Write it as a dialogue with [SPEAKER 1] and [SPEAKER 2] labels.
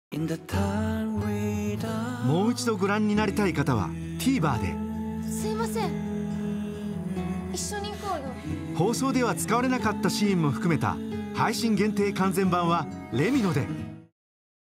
[SPEAKER 1] もう一度ご覧になりたい方は TVer で。
[SPEAKER 2] すいません、一緒に行こうよ。
[SPEAKER 1] 放送では使われなかったシーンも含めた配信限定完全版はレミノで。